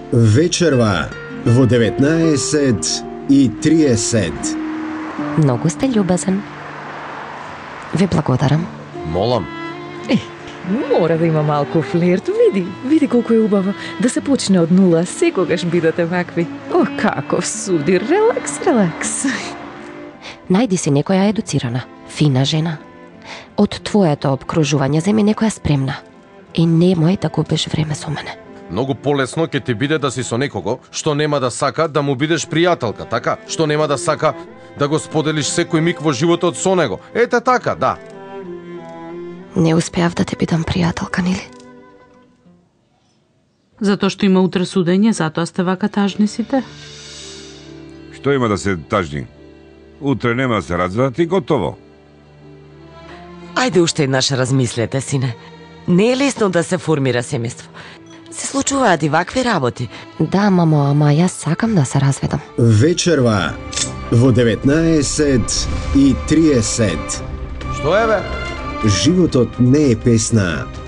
Вечерва во 19:30. Многу сте љубезен. Ви благодарам. Молам. Мора да има малку флирт. Види колку е убаво. Да се почне од нула, секогаш бидете вакви. О, каков суди, релакс. Најди си некоја едуцирана, фина жена. Од твоето обкружување земи некоја спремна. И немој да губиш време со мене. Многу полесно ќе ти биде да си со некого што нема да сака да му бидеш пријателка, така? Што нема да сака да го споделиш секој миг во животот со него. Ете така, да. Не успеав да те бидам пријателка, нели? Затоа што има утре судење, затоа сте вака тажни сите? Што има да се тажни? Утре нема да се разведат и готово. Ајде уште еднаш размислете, сине. Не е лесно да се формира семејство. Се случуваат и вакви работи. Да, мамо, ама јас сакам да се разведам. Вечерва во 19:30. Што е бе? Животот не е песна.